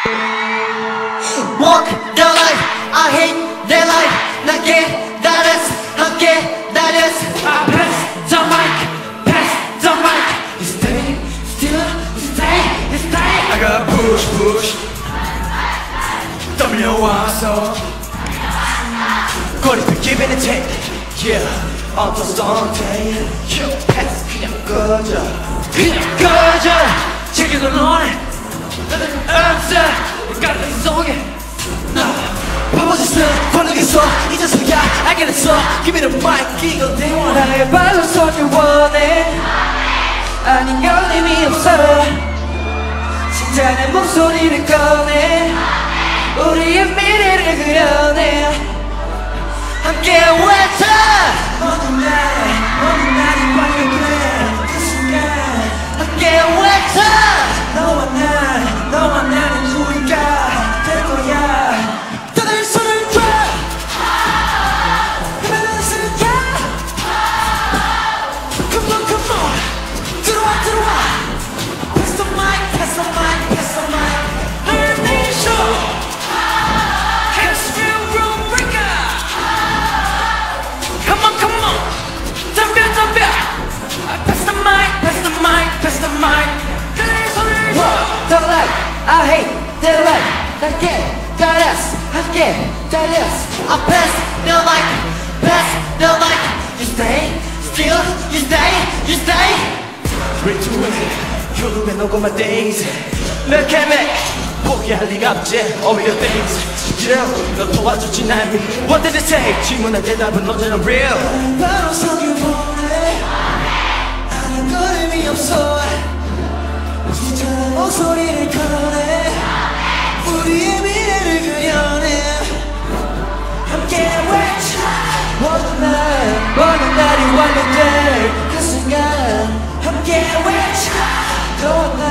Walk the life, I hate their life. 나게 달았어, 함께 달았어. I pass the mic, pass the mic. You stay, still, you stay, you stay. I got push, push. 떨려와서 거리도 give and take. Yeah, 어떤 Sunday. You pass, 그냥 꺼져. 그냥 꺼져. 제게도 너네 없어. 까르르 속에 바보짓은 권능했어. 이제서야 알게 됐어. Give me the mic, 이건 대화. 나의 발로 손을 원해. 아닌 건 의미 없어. 진짜 내 목소리를 꺼내. 우리의 미래를 그려내. 함께 외쳐. 모든 날이 완료돼. 그 순간 함께 외쳐. 너와 나는 우리가 될 거야. 다들 손을 들어. 그러면 쓰자. Come on, come on. 들어와, 들어와. Pass the mic, pass the mic, pass the mic. Hear me show. Catch me room breaker. Come on, come on. 덤벼, 덤벼. Pass the mic, pass the mic, pass the mic. 그들의 손을 들어. The light, I hate the light. 함께 달렸어, 함께 달렸어. I pass the mic, pass the mic. You stay, still, you stay, you stay. Retweet, 결국엔 녹음한 days. 맥케맥, 포기할 리가 없지. 오히려 things. Yeah, 너 도와줬지 날. What did it take? 질문한 대답은 언제나 real. 바로 속여보내. 아닌 건 의미 없어. 진짜 목소리를 꺼내. 우리의 미래를 그려내. 함께 외쳐. 모든 날이 완료될 그 순간 함께 외쳐. 너와